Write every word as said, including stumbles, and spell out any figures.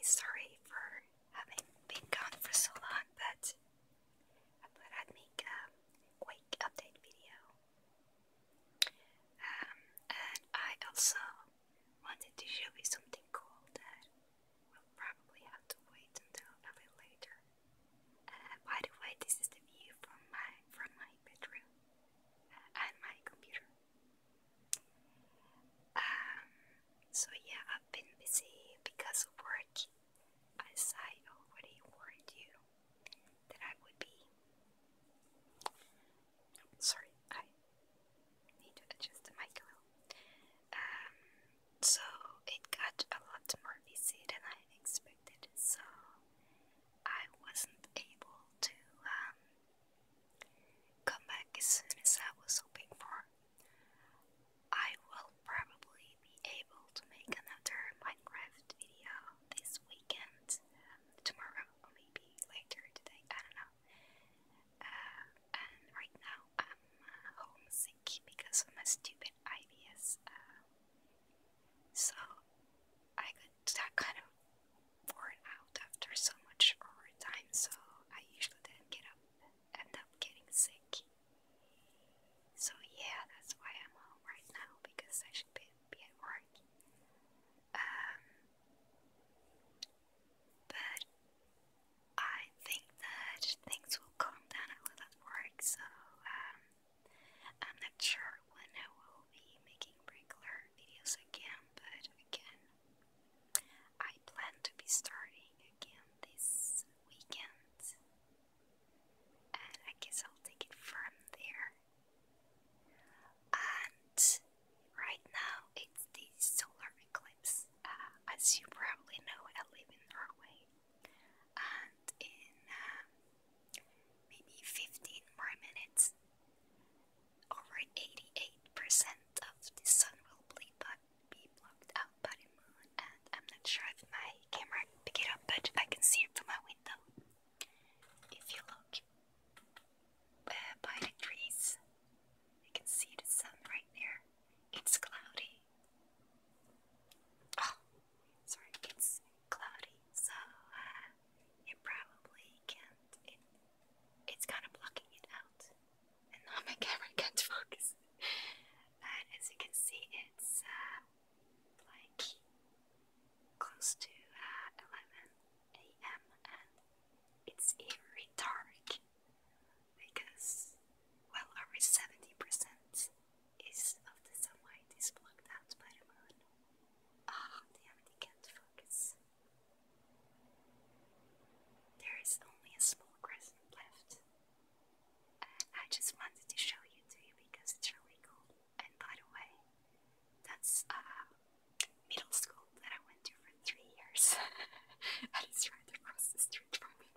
sorry for having been gone for so long, but I thought I'd make a quick update video. Um, and I also wanted to show you something cool that we'll probably have to wait until a bit later. Uh, by the way, this is the view from my from my bedroom uh, and my computer. Um, so yeah, I've been busy because of work. As I already warned you that I would be. Sorry, I need to adjust the mic a little. Um, so it got a lot more busy than I expected, so I wasn't able to um, come back as soon as I was hoping for. I will probably be able to make another Minecraft video this weekend, um, tomorrow, or maybe later today, I don't know. Uh, and right now I'm uh, homesick because of my stupid I B S. Uh, so I got kind of worn out after so much overtime, so I usually didn't get up, end up getting sick. So yeah, that's why I'm home right now, because I should be, be at work. Um, but I think that things will calm down a little at work, so um, I'm not sure when I will be making regular videos again, but again, I plan to be starting again this weekend, and I guess I'll take it from there. And right now it's the solar eclipse. Uh, as you probably know, I live in Norway, and in uh, maybe fifteen more minutes, over eighty-eight percent of the sun will be, but be blocked out by the moon, and I'm not sure if my camera pick it up, but I can see it from my window. If you look uh, by the trees, you can see the sun right there. It's cloudy. Oh, sorry, it's cloudy, so uh, you probably can't. It, it's kind of blocking it out, and now my camera can't focus. And as you can see, it's uh, like close to uh, eleven A M and it's very dark because, well, over seventy percent is of the sunlight is blocked out by the moon. Ah, oh, damn it, it can't focus. There is only a small crescent left. And I just wanted to show you to you because it's really cool. And by the way, that's uh, middle school that I went to for three years. And it's right across the street from me.